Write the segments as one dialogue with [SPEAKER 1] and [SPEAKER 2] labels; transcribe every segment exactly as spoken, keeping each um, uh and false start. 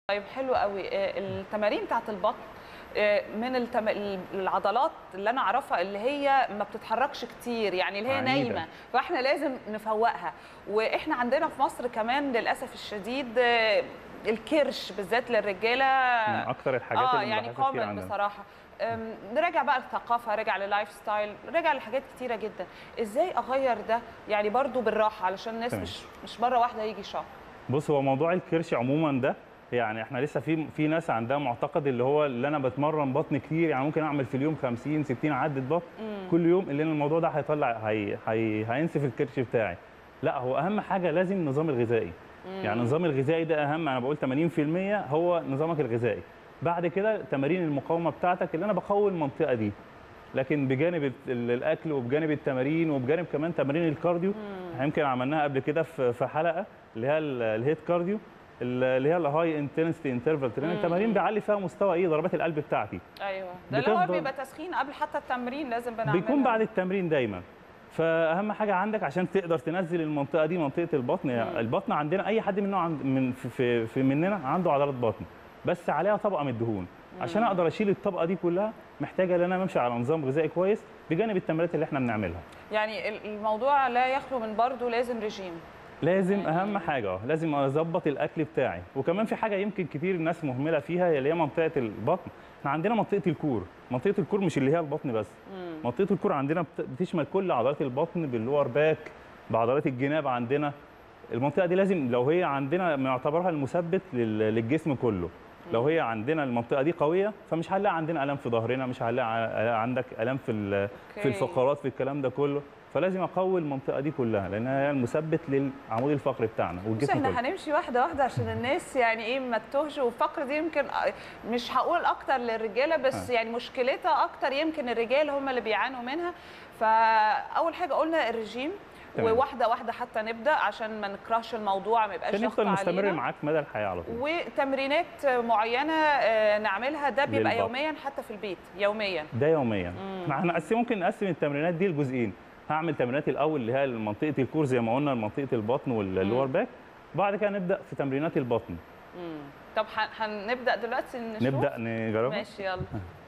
[SPEAKER 1] طيب حلو قوي. التمارين بتاعت البطن من التم... العضلات اللي انا اعرفها اللي هي ما بتتحركش كتير، يعني اللي هي
[SPEAKER 2] عنيدة.
[SPEAKER 1] نايمه، فاحنا لازم نفوقها. واحنا عندنا في مصر كمان للاسف الشديد الكرش بالذات للرجاله
[SPEAKER 2] من اكتر الحاجات
[SPEAKER 1] اه
[SPEAKER 2] اللي
[SPEAKER 1] يعني
[SPEAKER 2] بلاحظها كتير
[SPEAKER 1] كومن
[SPEAKER 2] عندنا.
[SPEAKER 1] بصراحه. أم، نراجع بقى الثقافه، راجع لللايف ستايل، راجع لحاجات كتيره جدا. ازاي اغير ده يعني برضو بالراحه علشان الناس
[SPEAKER 2] تمام.
[SPEAKER 1] مش مش مره واحده يجي شوك؟
[SPEAKER 2] بص، هو موضوع الكرش عموما ده يعني احنا لسه في في ناس عندها معتقد اللي هو اللي انا بتمرن بطن كتير، يعني ممكن اعمل في اليوم خمسين ستين عده بطن كل يوم، اللي الموضوع ده هيطلع هي هي هينسف الكرش بتاعي. لا، هو اهم حاجه لازم النظام الغذائي. يعني النظام الغذائي ده اهم، انا بقول ثمانين في المية هو نظامك الغذائي. بعد كده تمارين المقاومه بتاعتك اللي انا بقوي المنطقه دي، لكن بجانب ال- ال- الاكل وبجانب التمارين وبجانب كمان تمارين الكارديو. احنا يمكن عملناها قبل كده في في حلقه اللي هي ال- الهيت كارديو، اللي هي الهاي انتنسيتي انترفال تريننج، التمارين بيعلي فيها مستوى ايه ضربات القلب بتاعتي.
[SPEAKER 1] ايوه، ده اللي هو
[SPEAKER 2] بتفضل-
[SPEAKER 1] بيبقى تسخين قبل حتى التمرين لازم بنعملها.
[SPEAKER 2] بيكون بعد التمرين دايما. فاهم حاجه عندك عشان تقدر تنزل المنطقه دي، منطقه البطن. يعني البطن عندنا اي حد منه عند من في, في, في مننا عنده عضلات بطن بس عليها طبقه من الدهون. عشان اقدر اشيل الطبقه دي كلها محتاجه ان انا امشي على نظام غذائي كويس بجانب التمرينات اللي احنا بنعملها.
[SPEAKER 1] يعني ال- الموضوع لا يخلو من برضه لازم رجيم.
[SPEAKER 2] لازم اهم حاجه اه لازم اظبط الاكل بتاعي. وكمان في حاجه يمكن كتير الناس مهمله فيها اللي هي منطقه البطن. احنا عندنا منطقه الكور، منطقه الكور مش اللي هي البطن بس. مم. منطقه الكور عندنا بت- بتشمل كل عضلات البطن باللور باك، بعضلات الجناب عندنا. المنطقه دي لازم لو هي عندنا نعتبرها المثبت لل- للجسم كله. لو هي عندنا المنطقه دي قويه فمش هنلاقي عندنا الام في ظهرنا، مش هنلاقي ع- عندك الام في ال- في الفقرات، في الكلام ده كله. فلازم اقوي المنطقه دي كلها لانها هي المثبت للعمود الفقري بتاعنا
[SPEAKER 1] بس
[SPEAKER 2] والجسم
[SPEAKER 1] احنا
[SPEAKER 2] كله.
[SPEAKER 1] هنمشي واحده واحده عشان الناس يعني ايه ما تتوهش. والفقره دي يمكن مش هقول اكتر للرجاله بس،
[SPEAKER 2] ها.
[SPEAKER 1] يعني مشكلتها اكتر يمكن الرجال هم اللي بيعانوا منها. فاول حاجه قلنا الرجيم،
[SPEAKER 2] تمام.
[SPEAKER 1] وواحده واحده حتى نبدا عشان ما نكرهش الموضوع، ما يبقاش
[SPEAKER 2] عشان
[SPEAKER 1] ضغط
[SPEAKER 2] يفضل مستمر
[SPEAKER 1] علينا.
[SPEAKER 2] معاك مدى الحياه على طول.
[SPEAKER 1] وتمرينات معينه آه، نعملها، ده بيبقى
[SPEAKER 2] للبطن.
[SPEAKER 1] يوميا حتى في البيت يوميا.
[SPEAKER 2] ده يوميا. ما احنا نقسم، ممكن نقسم التمرينات دي لجزئين. هعمل تمرينات الاول اللي هي منطقه الكور زي ما قلنا، منطقه البطن واللور باك. بعد كده نبدا في تمرينات البطن.
[SPEAKER 1] مم. طب هن- هنبدا دلوقتي نشوف.
[SPEAKER 2] نبدا نجربها.
[SPEAKER 1] ماشي يلا.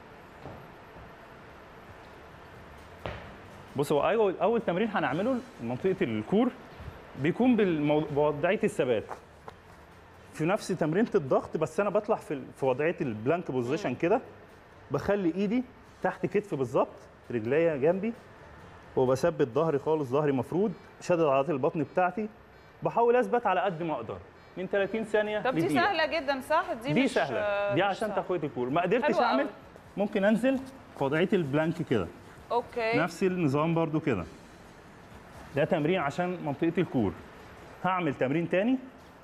[SPEAKER 2] بص، هو اول اول تمرين هنعمله منطقه الكور بيكون بالمو... بوضعيه الثبات في نفس تمرينه الضغط، بس انا بطلع في ال- في وضعيه البلانك بوزيشن كده. بخلي ايدي تحت كتفي بالظبط، رجليا جنبي، وبثبت ظهري خالص، ظهري مفرود، شادد عضلات البطن بتاعتي. بحاول اثبت على قد ما اقدر من ثلاثين ثانيه
[SPEAKER 1] طب دي
[SPEAKER 2] لدقيقة.
[SPEAKER 1] سهله جدا صح؟ دي,
[SPEAKER 2] دي
[SPEAKER 1] مش
[SPEAKER 2] سهله، دي
[SPEAKER 1] مش
[SPEAKER 2] عشان
[SPEAKER 1] صعبة.
[SPEAKER 2] تقويه الكور. ما قدرتش
[SPEAKER 1] حلوة
[SPEAKER 2] اعمل
[SPEAKER 1] أوي.
[SPEAKER 2] ممكن انزل في وضعيه البلانك كده.
[SPEAKER 1] اوكي.
[SPEAKER 2] نفس النظام برضو كده. ده تمرين عشان منطقه الكور. هعمل تمرين تاني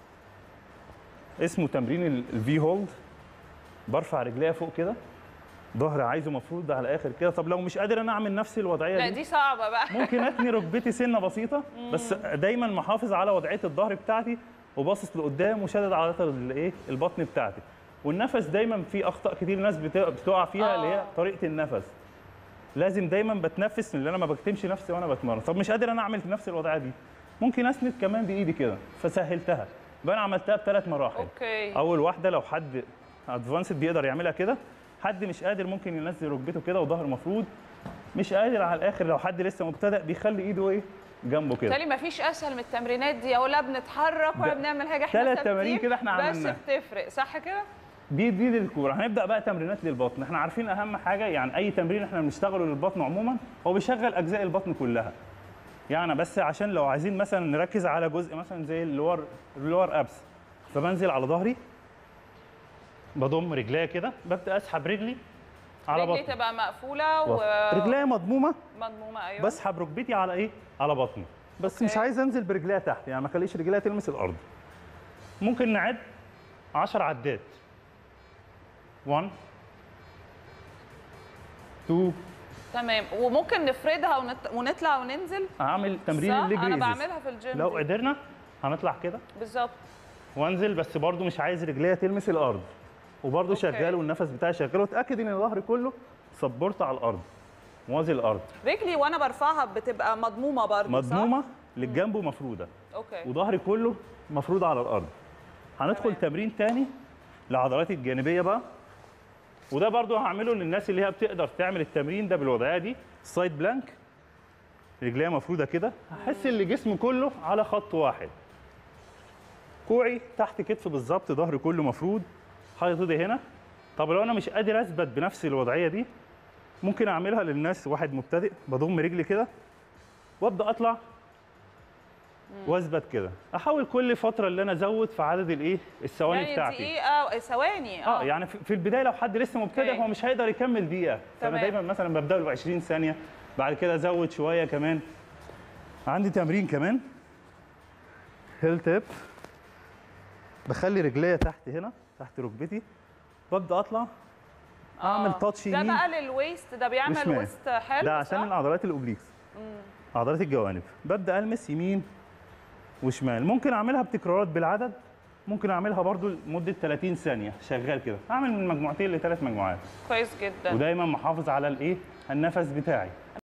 [SPEAKER 2] اسمه تمرين الفي هولد. برفع رجليا فوق كده، ظهري عايزه مفروض على الاخر كده. طب لو مش قادر انا اعمل نفس الوضعيه
[SPEAKER 1] لا
[SPEAKER 2] دي،
[SPEAKER 1] دي صعبه بقى.
[SPEAKER 2] ممكن اتني ركبتي سنه بسيطه بس دايما محافظ على وضعيه الظهر بتاعتي وباصص لقدام وشادد عضلات الايه البطن بتاعتي. والنفس دايما في اخطاء كتير الناس بت- بتقع فيها، اللي هي طريقه النفس. لازم دايما بتنفس، اللي انا ما بكتمش نفسي وانا بتمرن. طب مش قادر انا اعمل نفس الوضعيه دي، ممكن اسند كمان بايدي كده، فسهلتها. يبقى انا عملتها بثلاث مراحل.
[SPEAKER 1] اوكي.
[SPEAKER 2] اول واحده لو حد ادفانسد بيقدر يعملها كده، حد مش قادر ممكن ينزل ركبته كده وظهره مفروض، مش قادر على الاخر لو حد لسه مبتدئ بيخلي ايده ايه جنبه كده.
[SPEAKER 1] بالتالي مفيش اسهل من التمرينات دي، ولا بنتحرك ولا
[SPEAKER 2] ده
[SPEAKER 1] بنعمل حاجه، احنا
[SPEAKER 2] تلات تمارين
[SPEAKER 1] ثابتين
[SPEAKER 2] كده احنا
[SPEAKER 1] بس
[SPEAKER 2] عملناها.
[SPEAKER 1] بتفرق صح كده؟
[SPEAKER 2] دي دي للكوره. هنبدا بقى تمرينات للبطن. احنا عارفين اهم حاجه، يعني اي تمرين احنا بنشتغله للبطن عموما هو بيشغل اجزاء البطن كلها. يعني بس عشان لو عايزين مثلا نركز على جزء مثلا زي اللور اللور ابس، فبنزل على ظهري، بضم رجليا كده، ببدا اسحب رجلي على
[SPEAKER 1] رجلي
[SPEAKER 2] بطني.
[SPEAKER 1] تبقى مقفوله و
[SPEAKER 2] رجليا مضمومه،
[SPEAKER 1] مضمومه. ايوه.
[SPEAKER 2] بسحب ركبتي على ايه؟ على بطني. بس
[SPEAKER 1] أوكي.
[SPEAKER 2] مش عايز انزل برجليا تحت، يعني ما اخليش رجليا تلمس الارض. ممكن نعد عشر عدات. واحد اتنين.
[SPEAKER 1] تمام. وممكن نفردها ونت... ونطلع وننزل.
[SPEAKER 2] هعمل تمرين
[SPEAKER 1] صح؟
[SPEAKER 2] الليج
[SPEAKER 1] انا
[SPEAKER 2] ريزز.
[SPEAKER 1] بعملها في الجيم
[SPEAKER 2] لو
[SPEAKER 1] دي.
[SPEAKER 2] قدرنا هنطلع كده
[SPEAKER 1] بالظبط.
[SPEAKER 2] وانزل، بس برضو مش عايز رجليا تلمس الارض، وبرضو
[SPEAKER 1] أوكي.
[SPEAKER 2] شغال والنفس بتاعي شغال، واتاكد ان ظهري كله سبورت على الارض، موازي الارض،
[SPEAKER 1] رجلي وانا برفعها بتبقى مضمومه برضه
[SPEAKER 2] مضمومه للجنب ومفروده،
[SPEAKER 1] اوكي.
[SPEAKER 2] وظهري كله مفروض على الارض. هندخل
[SPEAKER 1] تمام.
[SPEAKER 2] تمرين تاني العضلات الجانبيه بقى، وده برضو هعمله للناس اللي هي بتقدر تعمل التمرين ده بالوضعيه دي. سايد بلانك، رجليها مفروده كده، هحس ان الجسم كله على خط واحد. كوعي تحت كتفي بالظبط، ظهري كله مفرود، حاطط ايدي هنا. طب لو انا مش قادر اثبت بنفس الوضعيه دي، ممكن اعملها للناس واحد مبتدئ، بضم رجلي كده وابدا اطلع واثبت كده. احاول كل فتره اللي انا ازود في عدد الايه الثواني
[SPEAKER 1] يعني
[SPEAKER 2] بتاعتي.
[SPEAKER 1] دقيقه ثواني
[SPEAKER 2] اه يعني في البدايه لو حد لسه مبتدئ هو مش هيقدر يكمل دقيقه، فانا دايما مثلا ببدا له ب عشرين ثانيه، بعد كده ازود شويه كمان. عندي تمرين كمان هيل تيب، بخلي رجليا تحت هنا تحت ركبتي، ببدا اطلع اعمل تاتش يمين.
[SPEAKER 1] ده بقى للويست، ده بيعمل ويست حلو.
[SPEAKER 2] ده عشان العضلات الاوبليكس، عضلات الجوانب. ببدا المس يمين وشمال. ممكن اعملها بتكرارات بالعدد، ممكن اعملها برضو لمده ثلاثين ثانيه شغال كده، اعمل من مجموعتين لثلاث مجموعات.
[SPEAKER 1] كويس جدا.
[SPEAKER 2] ودايما محافظ على الايه النفس بتاعي.